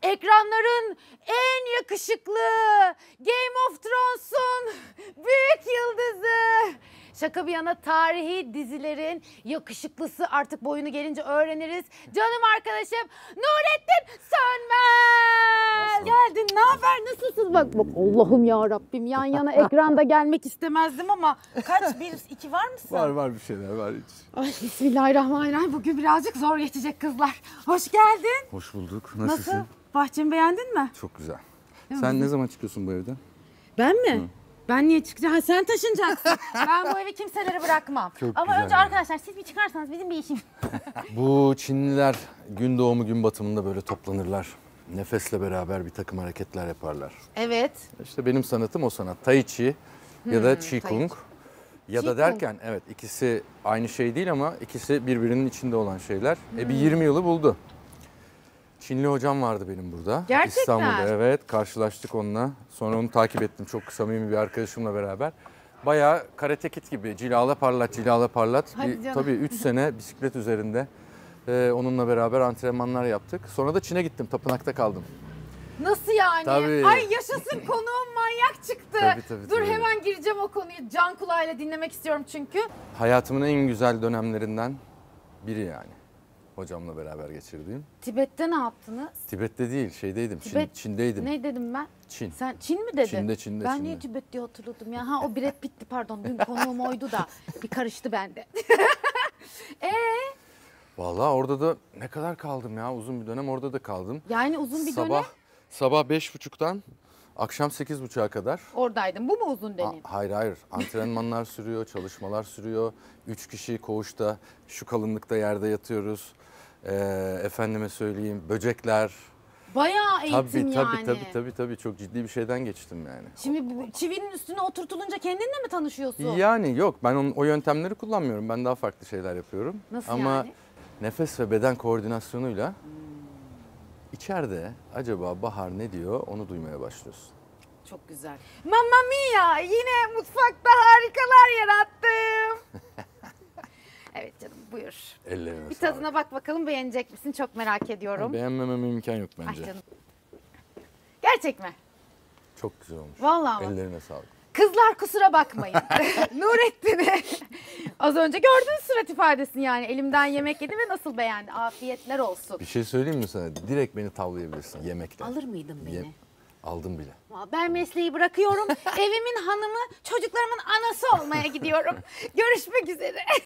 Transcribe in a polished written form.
ekranların en yakışıklı Game of Thrones'un büyük yıldızı. Şaka bir yana tarihi dizilerin yakışıklısı, artık boyunu gelince öğreniriz. Canım arkadaşım Nurettin Sönmez. Geldin, ne haber, nasılsın? Bak Allah'ım ya Rabbim, yan yana ekranda gelmek istemezdim ama kaç, bir, iki var mısın? Var bir şeyler var hiç. Ay bismillahirrahmanirrahim, bugün birazcık zor geçecek kızlar. Hoş geldin. Hoş bulduk. Nasılsın? Nasıl? Bahçemi beğendin mi? Çok güzel. Sen ne zaman çıkıyorsun bu evden? Ben mi? Hı. Ben niye çıkacağım? Ha, sen taşınacaksın. Ben bu evi kimselere bırakmam. Çok ama güzel önce yani. arkadaşlar siz bir çıkarsanız bizim bir işim. Bu Çinliler gün doğumu gün batımında böyle toplanırlar. Nefesle beraber bir takım hareketler yaparlar. Evet. İşte benim sanatım o sanat. Tai Chi ya da Qigong. Ya da derken evet, ikisi aynı şey değil ama ikisi birbirinin içinde olan şeyler. Bir 20 yılı buldu. Çinli hocam vardı benim burada. Gerçekten? İstanbul'da, evet, karşılaştık onunla. Sonra onu takip ettim çok samimi bir arkadaşımla beraber. Bayağı Karate Kid gibi cilala parlat cilala parlat. Tabii 3 sene bisiklet üzerinde onunla beraber antrenmanlar yaptık. Sonra da Çin'e gittim, tapınakta kaldım. Nasıl yani? Tabii. Ay yaşasın, konuğum manyak çıktı. Tabii, Dur tabii. hemen gireceğim o konuyu. Can kulağıyla dinlemek istiyorum çünkü. Hayatımın en güzel dönemlerinden biri yani. Hocamla beraber geçirdiğim. Tibet'te ne yaptınız? Tibet'te değil, şeydeydim, Çin'deydim. Ne dedim ben? Çin. Sen Çin mi dedin? Çin'de. Ben niye Tibet diye hatırladım ya? Ha, o Brad Pitt'ti, pardon. Dün konuğum oydu da bir karıştı bende. Vallahi orada da ne kadar kaldım ya, uzun bir dönem orada da kaldım. Yani uzun bir dönem Sabah 5.30'dan akşam 8.30'a kadar. oradaydım. Bu mu uzun dönem? Hayır. Antrenmanlar sürüyor, çalışmalar sürüyor. 3 kişi koğuşta, şu kalınlıkta yerde yatıyoruz. Efendime söyleyeyim, böcekler. Bayağı eğitim yani. Tabii çok ciddi bir şeyden geçtim yani. Şimdi çivinin üstüne oturtulunca kendinle mi tanışıyorsun? Yani yok, ben o yöntemleri kullanmıyorum. Ben daha farklı şeyler yapıyorum. Nasıl Ama yani? nefes ve beden koordinasyonuyla içeride acaba Bahar ne diyor onu duymaya başlıyorsun. Çok güzel. Mamma mia, yine mutfakta harikalar yarattım. Evet canım, buyur. Ellerine Bir sağlık. tadına bak bakalım, beğenecek misin? Çok merak ediyorum. Beğenmememe imkan yok Ay bence. canım. Gerçek mi? Çok güzel olmuş. Vallahi mı? Ellerine sağlık. Kızlar kusura bakmayın. Nurettin'i az önce gördünüz surat ifadesini, yani elimden yemek yedi ve nasıl beğendi. Afiyetler olsun. Bir şey söyleyeyim mi sana? Direkt beni tavlayabilirsin yemekle. Alır mıydın beni? Aldım bile. Ben mesleği bırakıyorum. Evimin hanımı, çocuklarımın anası olmaya gidiyorum. Görüşmek üzere.